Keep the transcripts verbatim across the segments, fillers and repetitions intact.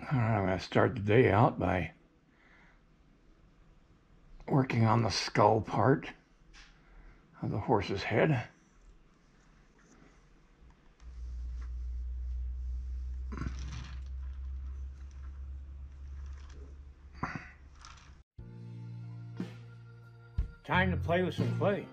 All right, I'm going to start the day out by working on the skull part of the horse's head. Time to play with some clay.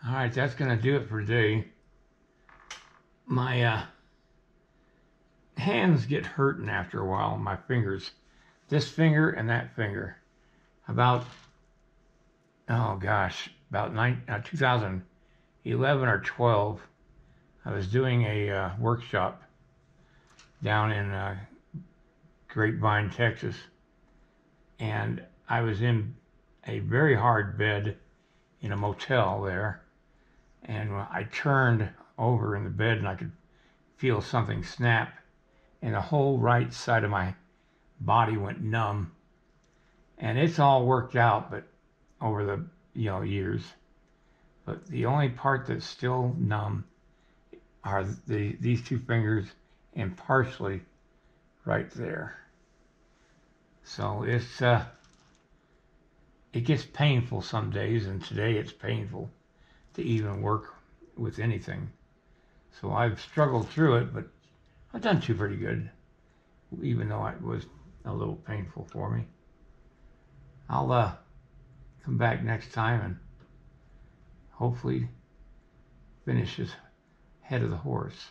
All right, that's going to do it for today. My uh, hands get hurting after a while, my fingers. This finger and that finger. About, oh gosh, about nine, uh, two thousand eleven or twelve, I was doing a uh, workshop down in uh, Grapevine, Texas. And I was in a very hard bed in a motel there. And I turned over in the bed and I could feel something snap. And the whole right side of my body went numb. And it's all worked out, but over the you know years. But the only part that's still numb are the these two fingers and partially right there. So it's uh, it gets painful some days, and today it's painful to even work with anything. So I've struggled through it, but I've done two pretty good, even though it was a little painful for me. I'll uh, come back next time and hopefully finish his head of the horse.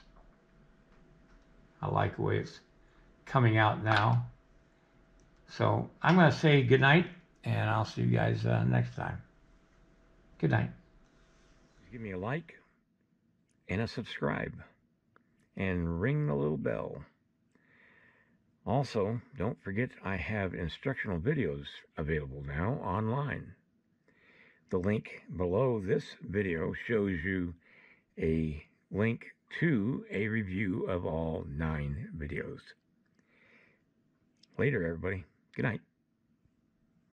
I like the way it's coming out now. So I'm going to say good night, and I'll see you guys uh, next time. Good night. Give me a like and a subscribe and ring the little bell. Also, don't forget I have instructional videos available now online. The link below this video shows you a link to a review of all nine videos. Later, everybody. Good night.